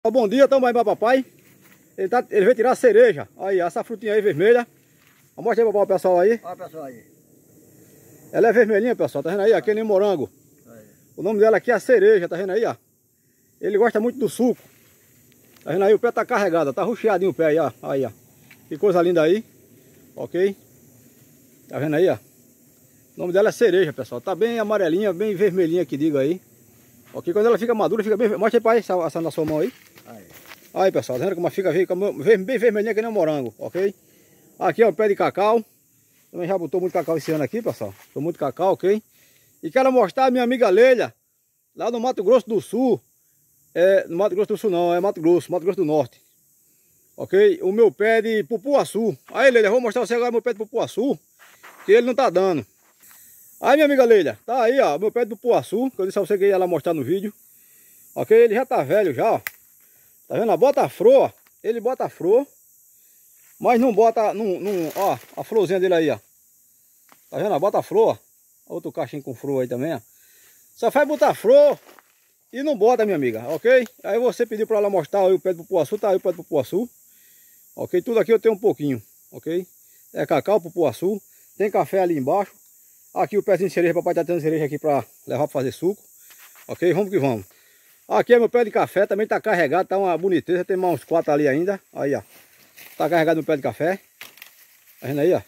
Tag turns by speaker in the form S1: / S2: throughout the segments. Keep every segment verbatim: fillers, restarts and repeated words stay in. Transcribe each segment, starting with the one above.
S1: Bom dia, estamos aí para papai. Ele, tá, ele veio tirar a cereja. Aí, essa frutinha aí vermelha. Mostra aí para o pessoal aí.
S2: Olha pessoal aí.
S1: Ela é vermelhinha, pessoal, tá vendo aí? Aqui é nem morango. Aí. O nome dela aqui é a cereja, tá vendo aí, ó? Ele gosta muito do suco. Tá vendo aí? O pé tá carregado, tá rucheadinho o pé aí, ó. Aí, ó. Que coisa linda aí. Ok? Tá vendo aí, ó? O nome dela é cereja, pessoal. Tá bem amarelinha, bem vermelhinha que diga aí. Ok? Quando ela fica madura, fica bem... Mostra aí, pai, essa, essa na sua mão aí. Aí. Aí, pessoal, tá vendo como fica, fica bem vermelhinha que nem um morango, ok? Aqui, ó, o pé de cacau. Também já botou muito cacau esse ano aqui, pessoal. Botou muito cacau, ok? E quero mostrar a minha amiga Leila, lá no Mato Grosso do Sul. É, no Mato Grosso do Sul não, é Mato Grosso, Mato Grosso do Norte. Ok? O meu pé de pupuaçu. Aí, Leila, eu vou mostrar pra você agora meu pé de pupuaçu, que ele não tá dando. Aí, minha amiga Leila, tá aí, ó, meu pé de pupuaçu, que eu disse a você que ia lá mostrar no vídeo. Ok? Ele já tá velho já, ó. Tá vendo? Bota a flor, ó. Ele bota a flor, mas não bota, não, não, ó, a florzinha dele aí, ó. Tá vendo? Bota a flor, ó. Outro cachinho com flor aí também, ó. Só faz botar flor e não bota, minha amiga, ok? Aí você pediu pra ela mostrar aí o pé do pupuaçu, tá aí o pé do pupuaçu. Ok? Tudo aqui eu tenho um pouquinho, ok? É cacau, pupuaçu, tem café ali embaixo. Aqui o pezinho de cereja, papai tá tendo cereja aqui pra levar pra fazer suco. Ok? Vamos que vamos. Aqui é meu pé de café, também tá carregado, tá uma boniteza, tem mais uns quatro ali ainda. Aí, ó. Tá carregado no pé de café. Tá vendo aí, ó?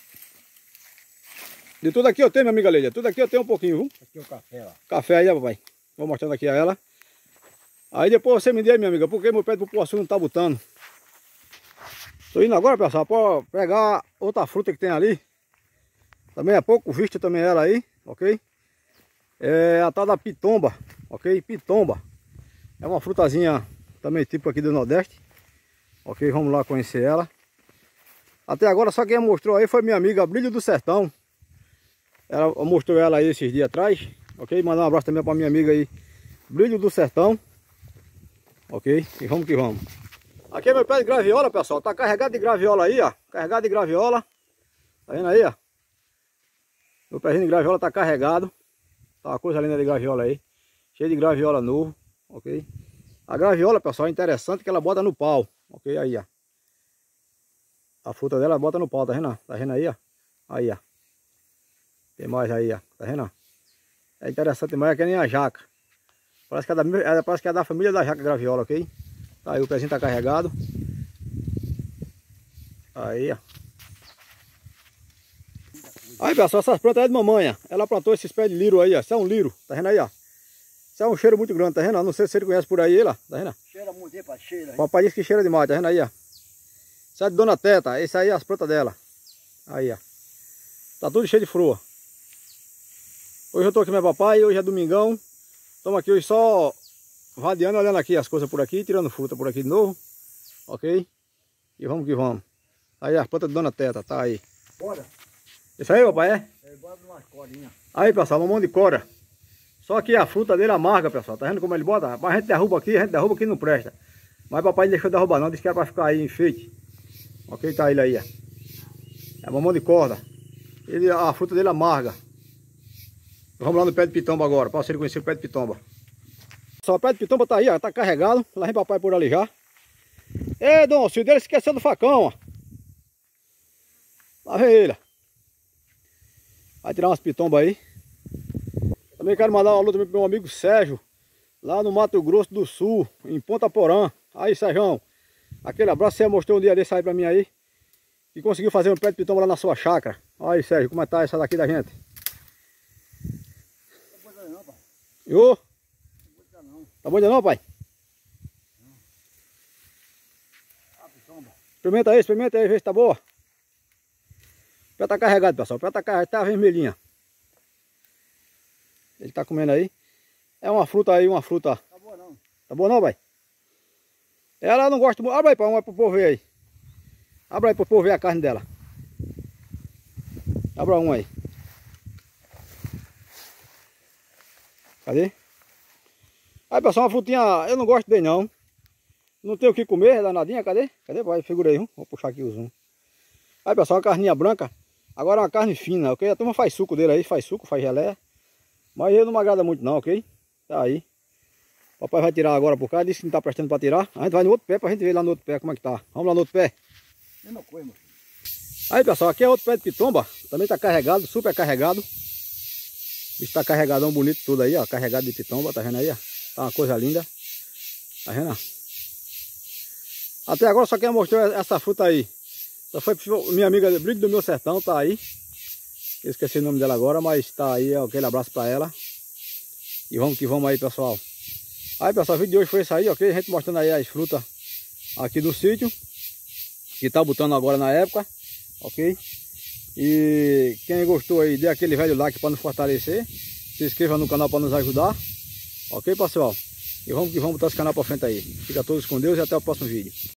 S1: De tudo aqui eu tenho, minha amiga Leila. Tudo aqui eu tenho um pouquinho, viu?
S2: Aqui é o café, ó.
S1: Café aí, ó, papai. Vou mostrando aqui a ela. Aí depois você me dê, minha amiga, porque meu pé de pupuaçu não tá botando. Tô indo agora, pessoal, pra pegar outra fruta que tem ali. Também é pouco visto também ela aí, ok? É a tal da pitomba, ok? Pitomba. É uma frutazinha também tipo aqui do Nordeste. Ok, vamos lá conhecer ela. Até agora só quem mostrou aí foi minha amiga Brilho do Sertão. Ela mostrou ela aí esses dias atrás. Ok, mandar um abraço também para minha amiga aí, Brilho do Sertão. Ok, e vamos que vamos. Aqui é meu pé de graviola, pessoal. Tá carregado de graviola aí, ó. Carregado de graviola. Tá vendo aí, ó? Meu pezinho de graviola tá carregado. Tá uma coisa linda de graviola aí. Cheio de graviola novo, ok? A graviola, pessoal, é interessante que ela bota no pau, ok? Aí, ó. A fruta dela bota no pau, tá vendo? Tá vendo aí, ó? Aí, ó. Tem mais aí, ó. Tá vendo? É interessante demais, é que nem a jaca. Parece que é da, parece que é da família da jaca graviola, ok? Tá aí, o pezinho tá carregado. Aí, ó. Aí, pessoal, essas plantas aí de mamãe, ela plantou esses pés de liro aí, ó. Isso é um liro, tá vendo aí, ó? Isso é um cheiro muito grande, tá vendo? Não sei se ele conhece por aí, lá, tá vendo?
S2: Cheira muito, epa, cheira. Hein?
S1: Papai disse que cheira demais, tá vendo aí, ó? Isso é de Dona Teta, esse aí é as plantas dela. Aí, ó. Tá tudo cheio de flor. Hoje eu tô aqui com meu papai, hoje é domingão. Estamos aqui hoje só vadeando, olhando aqui as coisas por aqui, tirando fruta por aqui de novo. Ok? E vamos que vamos. Aí as plantas de Dona Teta, tá aí.
S2: Bora.
S1: Isso aí, papai, é?
S2: É, bora umas corinhas.
S1: Aí, pessoal, mamão de cora. Só que a fruta dele é amarga, pessoal. Tá vendo como ele bota? Mas a gente derruba aqui, a gente derruba aqui não presta. Mas papai não deixou derrubar não, disse que era pra ficar aí enfeite. Ok, tá ele aí, ó. É mamão de corda. Ele, a fruta dele é amarga. Vamos lá no pé de pitomba agora, para você conhecer o pé de pitomba. Só o pé de pitomba tá aí, ó, tá carregado. Lá vem papai por ali já. Ei, Dom Cídio, ele esqueceu do facão, ó. Lá vem ele. Vai tirar umas pitombas aí. Também quero mandar uma alô também pro meu amigo Sérgio, lá no Mato Grosso do Sul, em Ponta Porã. Aí, Sérgio, aquele abraço, você mostrou um dia desse aí pra mim aí, e conseguiu fazer um pé de pitomba lá na sua chácara. Aí, Sérgio, como é que tá essa daqui da gente?
S2: Não tá boa não, pai.
S1: Ô?
S2: Não não.
S1: Tá bom ainda não, pai?
S2: Não. Ah, pitomba.
S1: Experimenta aí, experimenta aí, vê se tá boa. O pé tá carregado, pessoal, o pé tá carregado, tá vermelhinha. Ele tá comendo aí. É uma fruta aí, uma fruta.
S2: Tá boa não.
S1: Tá boa não, pai? Ela não gosta muito. Abre aí, pai, uma pro povo ver aí. Abre aí pro povo ver a carne dela. Abra um aí. Cadê? Aí, pessoal, uma frutinha, eu não gosto bem não. Não tem o que comer, danadinha, cadê? Cadê, pai? Figura aí, vou puxar aqui o zoom. Aí, pessoal, uma carninha branca. Agora uma carne fina, ok? A turma faz suco dele aí, faz suco, faz geleia. Mas ele não me agrada muito não, ok? Tá aí. Papai vai tirar agora por cá, disse que não tá prestando pra tirar. A gente vai no outro pé pra gente ver lá no outro pé como é que tá. Vamos lá no outro pé.
S2: Mesma coisa, mano.
S1: Aí pessoal, aqui é outro pé de pitomba. Também tá carregado, super carregado. O bicho tá carregadão bonito tudo aí, ó. Carregado de pitomba, tá vendo aí, ó? Tá uma coisa linda. Tá vendo? Até agora só quem mostrou essa fruta aí. Só foi minha amiga Brilho do Meu Sertão, tá aí. Eu esqueci o nome dela agora, mas tá aí, ó, aquele abraço pra ela. E vamos que vamos aí, pessoal. Aí, pessoal, o vídeo de hoje foi isso aí, ok? A gente mostrando aí as frutas aqui do sítio. Que tá botando agora na época, ok? E quem gostou aí, dê aquele velho like para nos fortalecer. Se inscreva no canal para nos ajudar. Ok, pessoal? E vamos que vamos botar esse canal para frente aí. Fica todos com Deus e até o próximo vídeo.